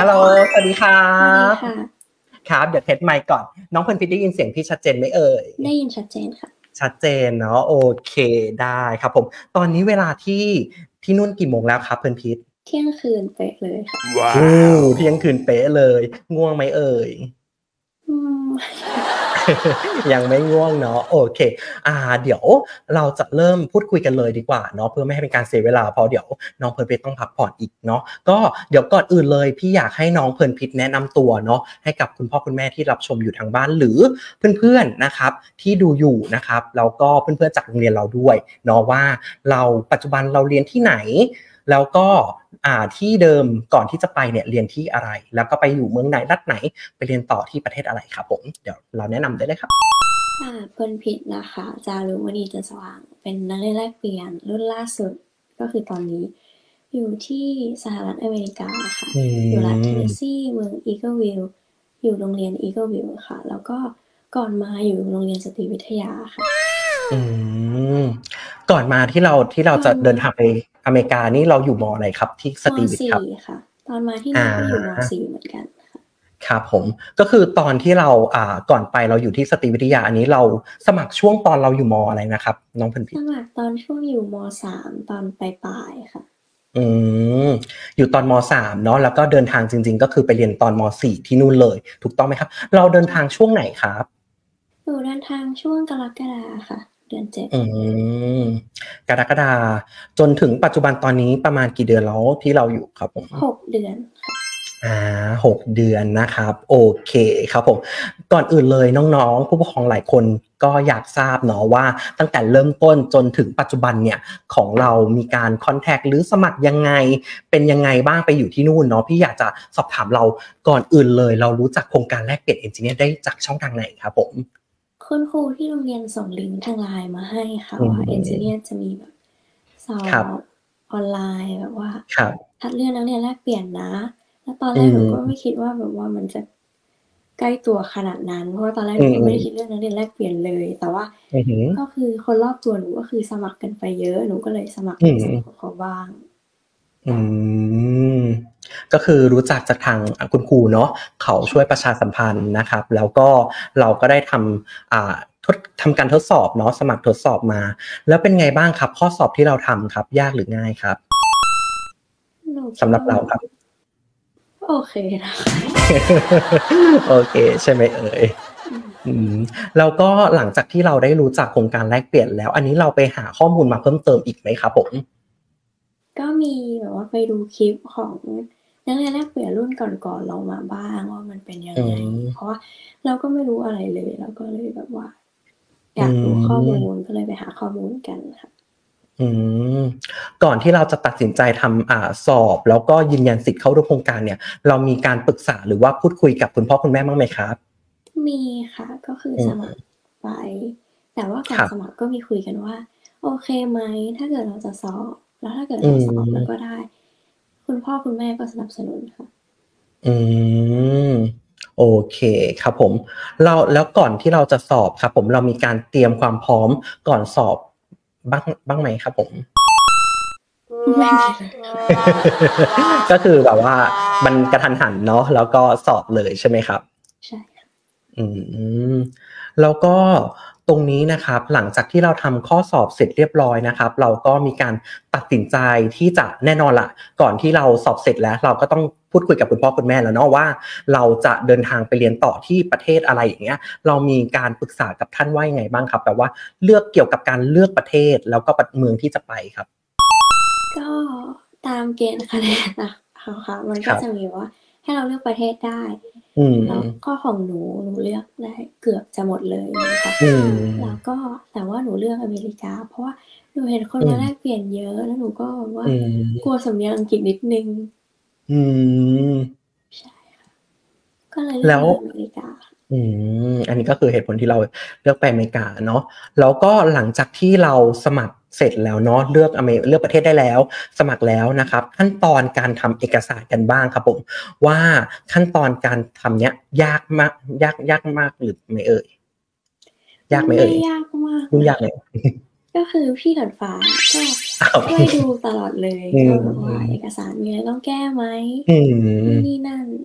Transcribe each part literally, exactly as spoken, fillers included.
ฮัลโหลสวัสดีครัสวัสดีบค่ะครับเดี๋ยวเทสไมค์ก่อนน้องเพลินพิชได้ยินเสียงพี่ชัดเจนไหมเอ่ยได้ยินชัดเจนค่ะชัดเจนเนาะโอเคได้ครับผมตอนนี้เวลาที่ที่นู่นกี่โมงแล้วครับเพลินพิชเที่ยงคืนเป๊ะเลยค่ะว้าวเที่ยงคืนเป๊ะเลยง่วงไหมเอ่ยอืมยังไม่ง่วงเนาะโอเคอ่าเดี๋ยวเราจะเริ่มพูดคุยกันเลยดีกว่าเนาะเพื่อไม่ให้เป็นการเสียเวลาเพราะเดี๋ยวน้องเพลินพิชต้องพักผ่อนอีกเนาะก็เดี๋ยวก่อนอื่นเลยพี่อยากให้น้องเพลินพิชแนะนำตัวเนาะให้กับคุณพ่อคุณแม่ที่รับชมอยู่ทางบ้านหรือเพื่อนๆนะครับที่ดูอยู่นะครับแล้วก็เพื่อนๆจากโรงเรียนเราด้วยเนาะว่าเราปัจจุบันเราเรียนที่ไหนแล้วก็อ่าที่เดิมก่อนที่จะไปเนี่ยเรียนที่อะไรแล้วก็ไปอยู่เมืองไหนรัฐไหนไปเรียนต่อที่ประเทศอะไรครับผมเดี๋ยวเราแนะนำได้เลยครับค่ะเพิ่นพิชนะคะจารุมณีจันทร์สว่างเป็นนักเรียนแลกเปลี่ยนรุ่นล่าสุดก็คือตอนนี้อยู่ที่สหรัฐอเมริกาค่ะอือยู่รัฐเทนเนสมซีเมืองอีเกิลวิลล์อยู่โรงเรียนอีเกิลวิลล์ค่ะแล้วก็ก่อนมาอยู่โรงเรียนสตรีวิทยาค่ะอืมก่อนมาที่เราที่เราตอนจะเดินทางไปอเมริกานี่เราอยู่มอะไรครับที่สมตรีวิทย์ครั .สี่บค่ะตอนมาที่อานู่นก็อยู่ม .สี่ เหมือนกันค่ะครับผมก็คือตอนที่เราอ่าก่อนไปเราอยู่ที่สตรีวิทยาอันนี้เราสมัครช่วงตอนเราอยู่มอะไรนะครับน้องเพ็ญพิสมพ์มัครตอนช่วงอยู่ม .สาม ตอนปลายๆค่ะอืมอยู่ตอนมสามเนาะแล้วก็เดินทางจริงๆก็คือไปเรียนตอนมสี่ที่นู่นเลยถูกต้องไหมครับเราเดินทางช่วงไหนครับหนูเดินทางช่วงกรกฎาค่ะเดือนเจ็ดอืมกรกฎาจนถึงปัจจุบันตอนนี้ประมาณกี่เดือนแล้วที่เราอยู่ครับผมหกเดือนค่ะอาหกเดือนนะครับโอเคครับผมก่อนอื่นเลยน้องๆผู้ปกครองหลายคนก็อยากทราบเนาะว่าตั้งแต่เริ่มต้นจนถึงปัจจุบันเนี่ยของเรามีการคอนแท็กต์หรือสมัครยังไงเป็นยังไงบ้างไปอยู่ที่นู่นเนาะพี่อยากจะสอบถามเราก่อนอื่นเลยเรารู้จักโครงการแลกเปลี่ยน Engineer ได้จากช่องทางไหนครับผมคุณครูที่โรงเรียนส่งลิงก์ทาง ไลน์ มาให้ค่ะอืว่าม Engineer จะมีแบบสอครับบออนไลน์แบบว่าครับคัดเลือกนักเรียนแลกเปลี่ยนนะแล้วตอนอืแรกหนูก็มไม่คิดว่าแบบว่ามันจะใกล้ตัวขนาดนั้นเพราะว่าตอนแรกหอืนูก็ไม่ได้มคิดเรื่องนักเรียนแลกเปลี่ยนเลยแต่ว่าๆอือฮึก็คือคนรอบตัวหนูก็คือสมัครกันไปเยอะหนูก็เลยสมัครอืในส่วนของมเขาบ้างอืมก็คือรู้จักจากทางอ่าคุณครูเนาะเขาช่วยประใช่ชาสัมพันธ์นะครับแล้วก็เราก็ได้ทำอ่าทดทำการทดสอบเนาะสมัครทดสอบมาแล้วเป็นไงบ้างครับข้อสอบที่เราทำครับยากหรือง่ายครับหนูคิสำหรับดว่ามันเราครับโอเคนะคะโอเคใช่ไหมเอ่ยอืมอืมแล้วก็หลังจากที่เราได้รู้จักโครงการแลกเปลี่ยนแล้วอันนี้เราไปหาข้อมูลมาเพิ่มเติมอีกไหมครับผมก็มีแบบว่าไปดูคลิปของนักเรียนแลกเปลี่ยนรุ่นก่อนๆเรามาบ้างว่ามันเป็นยัอืงไงเพมราะว่าเราก็ไม่รู้อะไรเลยเราก็เลยแบบว่าออืยากรู้ข้อมูลมก็เลยไปหาข้อมูลกันค่ะอืมก่อนที่เราจะตัดสินใจทำอ่าสอบแล้วก็ยืนยันสิทธิ์เข้าร่วมโครงการเนี่ยเรามีการปรึกษาหรือว่าพูดคุยกับคุณพ่อคุณแม่บ้างไหมครับมีค่ะก็คืออืมสมัครไปแต่ว่าก่อนสมัคครับรก็มีคุยกันว่าโอเคไหมถ้าเกิดเราจะสอบแล้วถ้าเกิดอืเราสอบแล้วก็มได้คุณพ่อคุณแม่ก็สนับสนุนค่ะอืมโอเคครับผมเราแล้วก่อนที่เราจะสอบครับผมเรามีการเตรียมความพร้อมก่อนสอบบ้างบ้างไหมครับผมไม่มีเลยก็คือแบบว่ามันกระทันหันเนาะแล้วก็สอบเลยใช่ไหมครับใช่ค่ะอืมแล้วก็ตรงนี้นะครับหลังจากที่เราทำข้อสอบเสร็จเรียบร้อยนะครับเราก็มีการตัดสินใจที่จะแน่นอนล่ะก่อนที่เราสอบเสร็จแล้วเราก็ต้องพูดคุยกับคุณพ่อคุณแม่แล้วเนาะว่าเราจะเดินทางไปเรียนต่อที่ประเทศอะไรอย่างเงี้ยเรามีการปรึกษากับท่านว่ายังไงบ้างครับแบบว่าเลือกเกี่ยวกับการเลือกประเทศแล้วก็ประเมืองที่จะไปครับก็ตามเกณฑ์คะแนนนะคะมันก็ครับจะมีว่าให้เราเลือกประเทศได้อืมแล้วก็ของหนูหนูเลือกได้เกือบจะหมดเลยนะคะอืแล้วมก็แต่ว่าหนูเลือกอเมริกาเพราะว่าหนูเห็นคนอืมมาแลกเปลี่ยนเยอะแล้วหนูก็แบบว่าอืกลัวมสำเนียงอังกฤษนิดหนึ่งอืมใช่ก็เลยเลือกแล้วมาอเมริกาอืมอันนี้ก็คือเหตุผลที่เราเลือกไปอเมริกาเนาะแล้วก็หลังจากที่เราสมัครเสร็จแล้วเนาะเลือกอเมเลือกประเทศได้แล้วสมัครแล้วนะครับขั้นตอนการทำเอกสารกันบ้างครับผมว่าขั้นตอนการทำเนี้ยยากมากยากยากมากหรือไม่เอ่ยยากไหมไม่เอ่ยยากมากยุ่งยากไหมนะคะก็คือพี่เหินฟ้าก็อ้าวช่วยดูตลอดเลยอืก็แบบว่าเอกมสารมีอะไรต้องแก้ไหมอืนู่นมนี่นั่น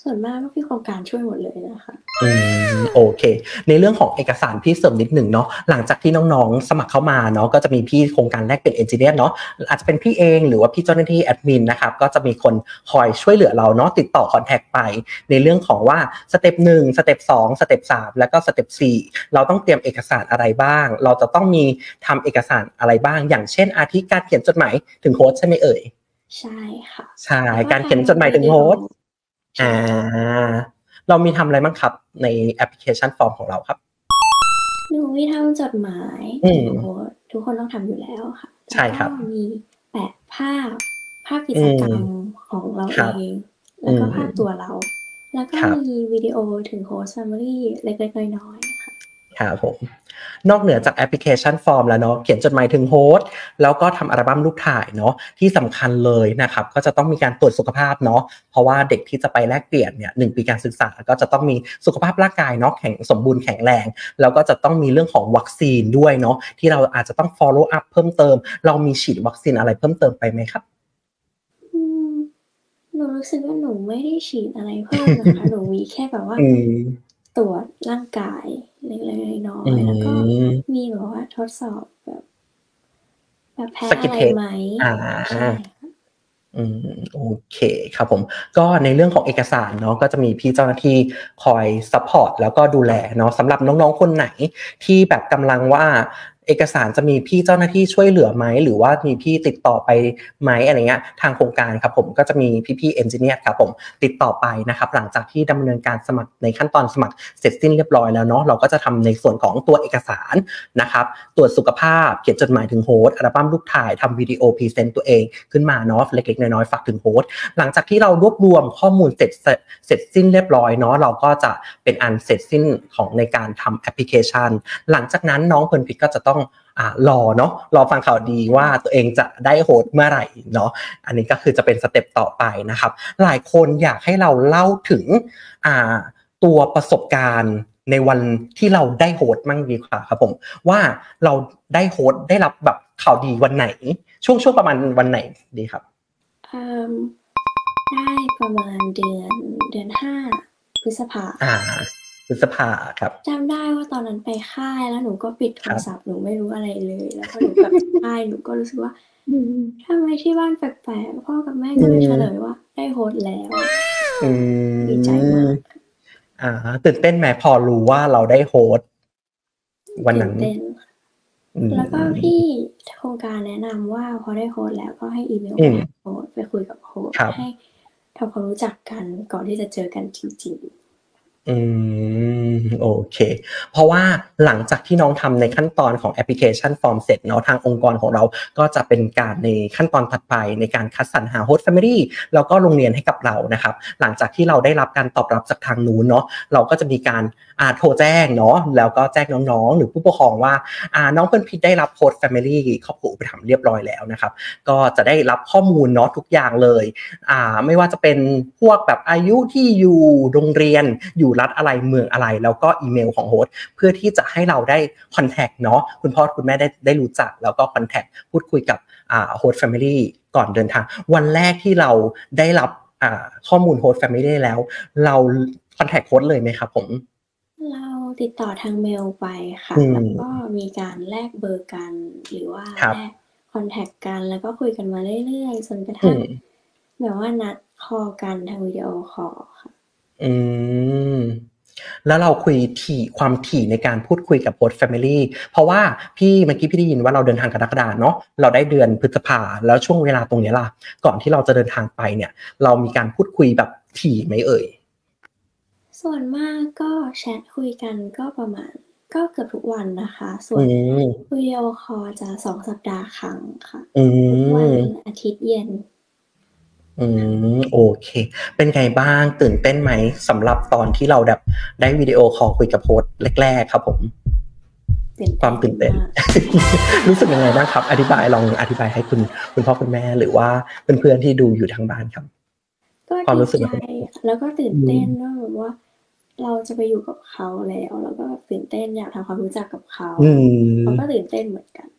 ส่วนมากก็พี่โครงการช่วยหมดเลยนะคะอืม โอเค ในเรื่องของเอกสารพี่เสริมนิดหนึ่งเนาะ หลังจากที่น้องๆ สมัครเข้ามาเนาะ ก็จะมีพี่โครงการแลกเปลี่ยน Engineer เนาะ อาจจะเป็นพี่เองหรือว่าพี่เจ้าหน้าที่แอดมินนะครับ ก็จะมีคนคอยช่วยเหลือเราเนาะ ติดต่อคอนแท็กไป ในเรื่องของว่าสเต็ปหนึ่งสเต็ปสองสเต็ปสามแล้วก็สเต็ปสี่เราต้องเตรียมเอกสารอะไรบ้าง เราจะต้องมีทำเอกสารอะไรบ้าง อย่างเช่น อาทิการเขียนจดหมายถึงโฮสต์ใช่ไหมเอ่ย? ใช่ค่ะใช่ การเขียนจดหมายถึงโฮสต์ใชอ่า เรามีทำอะไรบ้างครับในแอปพลิเคชันฟอร์มของเราครับ? หนูมีทำจดหมายอืถึงโฮมสต์ ทุกคนต้องทำอยู่แล้วค่ะ แใลช้ว่ก็ครับมีแปะภาพ ภาพกิอืมจกรรมของเราคเรอับง แอล้ืวก็ภาพตัมวเรา แล้วก็มครับีวิดีโอถึง Host Family เล็ก ๆ น้อย ๆ ค่ะครับผม นอกเหนือจากแอปพลิเคชันฟอร์มแล้วเนาะ เขียนจดหมายถึงโฮสต์ แล้วก็ทำอัลบัมรูปถ่ายเนาะ ที่สำคัญเลยนะครับ ก็จะต้องมีการตรวจสุขภาพเนาะ เพราะว่าเด็กที่จะไปแลกเปลี่ยนเนี่ย หนึ่ง ปีการศึกษา ก็จะต้องมีสุขภาพร่างกายเนาะ แข็ง สมบูรณ์แข็งแรง แล้วก็จะต้องมีเรื่องของวัคซีนด้วยเนาะ ที่เราอาจจะต้อง follow up เพิ่มเติม เรามีฉีดวัคซีนอะไรเพิ่มเติมไปไหมครับ? อืม หนูรู้สึกว่า หนูไม่ได้ฉีดอะไรเพิ่มนะคะ หนูมีแค่แบบว่าอืมตรวจร่างกายเล็ก ๆ น้ออืย ๆ แล้วก็มมีแบบว่าทดสอบแบบ แบบแพ้อสกิะนไรเทสไหม? อาใช่ค่ะอืม โอเคครับผม ก็ในเรื่องของเอกสารเนาะ ก็จะมีพี่เจ้าหน้าที่คอยซัปพอร์ต แล้วก็ดูแลเนาะ สำหรับน้อง ๆ คนไหนที่แบบกำลังว่า เอกสารจะมีพี่เจ้าหน้าที่ช่วยเหลือไหม หรือว่ามีพี่ติดต่อไปไหม อะไรเงี้ย ทางโครงการครับผม ก็จะมีพี่ ๆ Engineer ครับผม ติดต่อไปนะครับ หลังจากที่ดำเนินการสมัคร ในขั้นตอนสมัครเสร็จสิ้นเรียบร้อยแล้วเนาะ เราก็จะทำในส่วนของตัวเอกสารนะครับ ตรวจสุขภาพ เขียนจดหมายถึงโฮสต์ อัลบัมรูปถ่าย ทำวิดีโอพรีเซนต์ตัวเองขึ้นมาเนาะ เล็ก ๆ น้อย ๆ ฝากถึงโฮสต์ หลังจากที่เรารวบรวมข้อมูลเสร็จ ส เสร็จสิ้นเรียบร้อยเนาะ เราก็จะเป็นอันเสร็จสิ้นของในการทำแอปพลิเคชัน หลังจากนั้นน้อง Pearlpit ก็จะต้อง อ่า รอเนาะ รอฟังข่าวดีว่าตัวเองจะได้โฮสต์เมื่อไหร่เนาะ อันนี้ก็คือจะเป็นสเต็ปต่อไปนะครับ หลายคนอยากให้เราเล่าถึง อ่า ตัวประสบการณ์ในวันที่เราได้โฮสต์มั่งดีกว่าครับผม ว่าเราได้โฮสต์ ได้รับแบบข่าวดีวันไหน ช่วง ช่วงประมาณวันไหนดีครับ? เอ่อ ได้ประมาณเดือน เดือน ห้า พฤษภาอาค่ะพฤษภาครับจำได้ว่าตอนนั้นไปค่าย แล้วหนูก็ปิดโทครับรศัพท์ หนูไม่รู้อะไรเลย แล้วพอหนูกลับจากค่าย หนูก็รู้สึกว่า ทำไมที่บ้านแปลก ๆ พ่อกับแม่อืก็เลยเฉลมยว่า ได้โฮสต์แล้วอืดีใจมมากค่ะอา ตื่นเต้นไหมพอรู้ว่าเราได้โฮสต์ วันตืน่ั้น? นเต้นค่ะอืแล้วก็พี่มโครงการแนะนำว่า พอได้โฮสต์แล้วก็ให้อีเมลอืมไปหาโฮสต์ ไปคุยกับโฮสตค์รับให้ทำความรู้จักกันก่อนที่จะเจอกันจริง ๆอืม โอเค เพราะว่าหลังจากที่น้องทำในขั้นตอนของแอปพลิเคชันฟอร์มเสร็จเนาะ ทางองค์กรของเราก็จะเป็นการในขั้นตอนถัดไปในการคัดสรรหา Host Family แล้วก็โรงเรียนให้กับเรานะครับ หลังจากที่เราได้รับการตอบรับจากทางนู้นเนาะ เราก็จะมีการ อ่า โทรแจ้งเนาะ แล้วก็แจ้งน้อง ๆ หรือผู้ปกครองว่า อ่า น้อง Pearlpit ได้รับ Host Family ครอบครัวอุปถัมภ์เรียบร้อยแล้วนะครับ ก็จะได้รับข้อมูลเนาะทุกอย่างเลย อ่า ไม่ว่าจะเป็นพวกแบบอายุ ที่อยู่ โรงเรียน อยู่รัฐอะไร เมืองอะไร แล้วก็อีเมลของโฮสต์ เพื่อที่จะให้เราได้คอนแท็กเนาะ คุณพ่อคุณแม่ได้ ได้รู้จัก แล้วก็คอนแท็กพูดคุยกับ อ่า Host Family ก่อนเดินทาง วันแรกที่เราได้รับ อ่า ข้อมูล Host Family แล้ว เรา คอนแท็กโฮสต์เลยไหมครับผม? เราติดต่อทางเมลไปค่อืะ แล้วก็มมีการแลกเบอร์กัน หรือว่าครแัลบกคอนแท็กกัน แล้วก็คุยกันมาเรื่อย ๆ จนกระอทืั่งมแบบว่านัดคอลกันทางวิดีโอคอลค่ะอืม แล้วเราคุยถี่ ความถี่ในการพูดคุยกับ Host Family เพราะว่าพี่ เมื่อกี้พี่ได้ยินว่าเราเดินทางกรกฎาเนาะ เราได้เดือนพฤษภา แล้วช่วงเวลาตรงเนี้ยล่ะ ก่อนที่เราจะเดินทางไปเนี่ย เรามีการพูดคุยแบบถี่ไหมเอ่ย? ส่วนมากก็แชตคุยกันก็ประมาณ ก็เกือบทุกวันนะคะ ส่อืวนมวิดีโอคอลจะ สอง สัปดาห์ครั้งค่ะอืทุกวันมอาทิตย์เย็นอืม โอเค เป็นไงบ้าง ตื่นเต้นไหม สำหรับตอนที่เราแบบได้วิดีโอคอลคุยกับโฮสต์แรก ๆ ครับผม? ตื่นเคตว้ามนตื่นเต้นมากรู้สึกยังไงบ้างครับ? อธิบาย ลองอธิบายให้คุณ คุณพ่อคุณแม่ หรือว่าเพื่อน ๆ ที่ดูอยู่ทางบ้านครับก็ดความีรู้สึกใจแบบค่ะ แล้วก็ตื่อนืเต้นมว่าแบบว่า เราจะไปอยู่กับเขาแล้ว แล้วก็ตื่นเต้นอยากทำความรู้จักกับเขาอืเขามก็ตื่นเต้นเหมือนกันค่ะ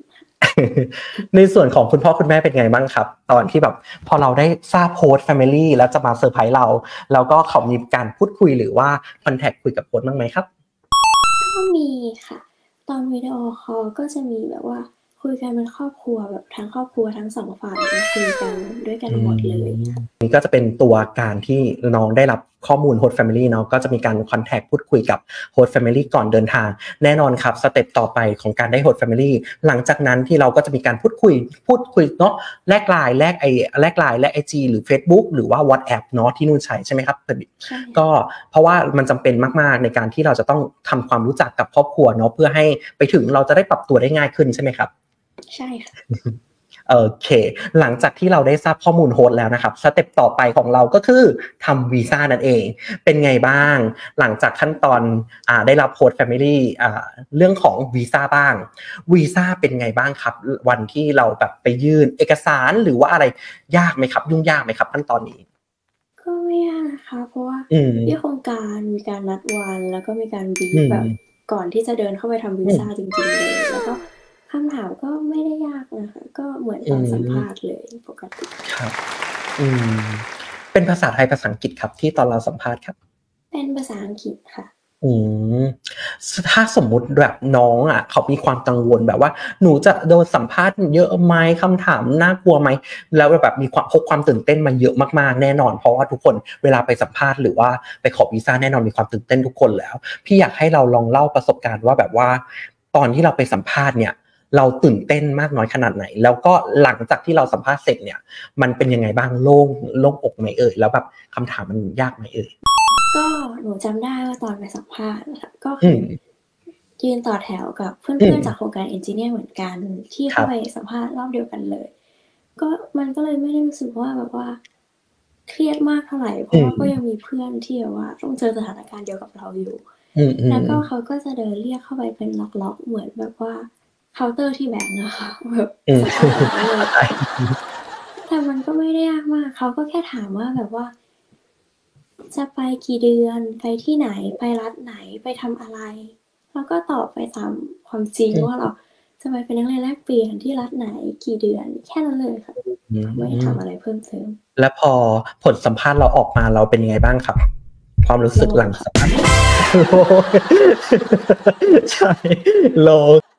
ในส่วนของคุณพ่อคุณแม่เป็นไงบ้างครับ ตอนที่แบบพอเราได้ทราบโฮสต์ Family แล้วจะมาเซอร์ไพรส์เรา แล้วก็เขามีการพูดคุยหรือว่าคอนแท็กคุยกับโฮสต์บ้างไหมครับ? ก็มีค่ะ ตอนวิดีโอคอลก็จะมีแบบว่าคุยกันเป็นครอบครัวแบบทั้งครอบครัวทั้ง สอง ฝ่ายมาคุยกันด้วยกันอืหมมดเลยค่ะนี่ก็จะเป็นตัวการที่น้องได้รับข้อมูล Host Family เนาะ ก็จะมีการคอนแท็กพูดคุยกับ Host Family ก่อนเดินทาง แน่นอนครับสเต็ปต่อไปของการได้ Host Family หลังจากนั้นที่เราก็จะมีการพูดคุย พูดคุยเนาะ แลก ไลน์ แลกไอ แลก ไลน์ แลกไอจีหรือเฟซบุ๊กหรือว่า WhatsApp เนาะที่นู่นใช้ใช่ไหมครับ? พอดีใช่ก็เพราะว่ามันจำเป็นมาก ๆ ในการที่เราจะต้องทำความรู้จักกับครอบครัวเนาะ เพื่อให้ไปถึงเราจะได้ปรับตัวได้ง่ายขึ้นใช่ไหมครับ? ใช่ค่ะโอเค หลังจากที่เราได้ทราบข้อมูลโฮสต์แล้วนะครับ สเต็ปต่อไปของเราก็คือทำวีซานั่นเอง เป็นไงบ้าง หลังจากขั้นตอน อ่า ได้รับ Host Family อ่า เรื่องของวีซาบ้าง วีซาเป็นไงบ้างครับ อ วันที่เราแบบไปยื่นเอกสาร หรือว่าอะไร ยากไหมครับ ยุ่งยากไหมครับขั้นตอนนี้? ก็ไม่ยากนะคะ เพราะว่าอืที่มโครงการมีการนัดวัน แล้วก็มีการบรีอืฟแบบมก่อนที่จะเดินเข้าไปทำวอีืซามจริง ๆ เลย แล้วก็คำถามก็ไม่ได้ยากนะคะ ก็เหมือนอืตอนสัมภามษณ์เลยปกติครับ อืม เป็นภาษาไทย ภาษาอังกฤษครับที่ตอนเราสัมภาษณ์ครับ? เป็นภาษาอังกฤษค่ะอืม ส ถ้าสมมุติแบบน้องอะเขามีความกังวลแบบว่า หนูจะโดนสัมภาษณ์เยอะไหม คำถามน่ากลัวไหม แล้วแบบมีความ พกความตื่นเต้นมาเยอะมาก ๆ แน่นอน เพราะว่าทุกคนเวลาไปสัมภาษณ์ หรือว่าไปขอวีซาแน่นอนมีความตื่นเต้นทุกคนแล้ว พี่อยากให้เราลองเล่าประสบการณ์ว่าแบบว่าตอนที่เราไปสัมภาษณ์เนี่ย เราตื่นเต้นมากน้อยขนาดไหน แล้วก็หลังจากที่เราสัมภาษณ์เสร็จเนี่ย มันเป็นยังไงบ้าง โล่ง โล่งอกไหมเอ่ย แล้วแบบคำถามมันยากไหมเอ่ย? ก็หนูจำได้ว่าตอนไปสัมภาษณ์อะค่ะ ก็อคืือมยืนต่อแถวกับเอืพื่อน ๆ จากมโครงการ Engineer เหมือนกัน ที่เขคร้าัไปบสัมภาษณ์รอบเดียวกันเลย ก็ มันก็เลยไม่ได้รู้สึกว่าแบบว่าเครียดมากเท่าไร เพรอืาะว่าก็ยังมมีเพื่อนที่แบบว่าต้องเจอสถานการณ์เดียวกับเราอยู่อืแล้วก็ม ๆเขาก็จะเดินเรียกเข้าไปเป็นล็อก ๆ เหมือนแบบว่าเคาน์เตอร์ที่แบงก์อะค่ะ แบบอืมสัมภาษณ์แบบนั้นเลเข้ายใจแต่มันก็ไม่ได้ยากมาก เขาก็แค่ถามว่าแบบว่า "จะไปกี่เดือน ไปที่ไหน ไปรัฐไหน ไปทำอะไร?" เราก็ตอบไปตามความจริงว่า เราจะไปเป็นนักเรียนแลกเปลี่ยนที่รัฐไหน กี่เดือน แค่นั้นเลยค่ะอืเขาไม่ได้ถามมอะไรเพิ่มเติมแล้วพอผลสัมภาษณ์เราออกมา เราเป็นยังไงบ้างครับ ความรู้โลสึก่หลงังค่สัะมภาษณ์? ใช่ โล่ง